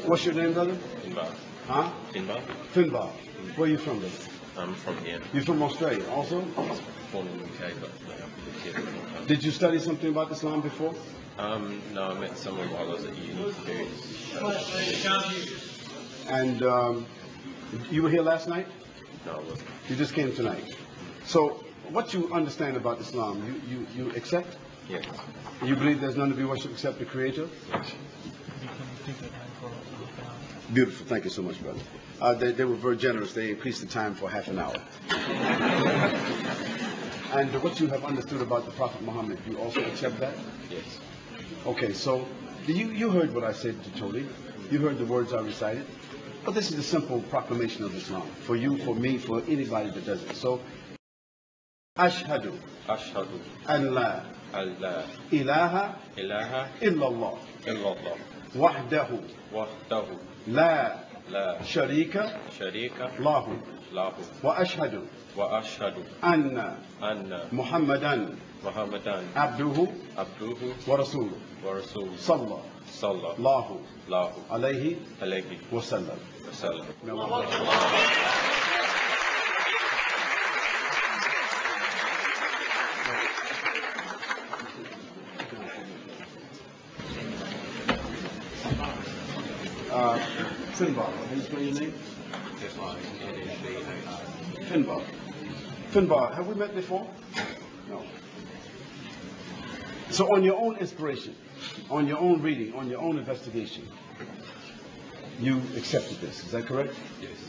What's your name, brother? Finbar. Huh? Finbar. Finbar. Where are you from, brother? I'm from here. You're from Australia also? Born in the UK, but lived here for a long time. Did you study something about Islam before? No, I met someone while I was at uni who. And you were here last night? No, I wasn't. You just came tonight. So what you understand about Islam, you accept? Yes. You believe there's none to be worshipped except the Creator? Yes. Beautiful. Thank you so much, brother. They were very generous. They increased the time for half an hour. And what you have understood about the Prophet Muhammad, you also accept that? Yes. Okay, so you heard what I said to Toli. You heard the words I recited. But this is a simple proclamation of Islam. For you, for me, for anybody that does it. So, Ashhadu Ashhadu an la an la ilaha ilaha illallah illallah wahdahu wahdahu la la sharika sharika lahu lahu wa ashhadu wa ashhadu anna anna Muhammadan Muhammadan abduhu abduhu wa rasuluh wa rasuluh sallallahu sallallahu alayhi alayhi wa sallam. wa sallam. Finbar, how do you spell your name? Finbar. Finbar, have we met before? No. So on your own inspiration, on your own reading, on your own investigation, you accepted this, is that correct? Yes.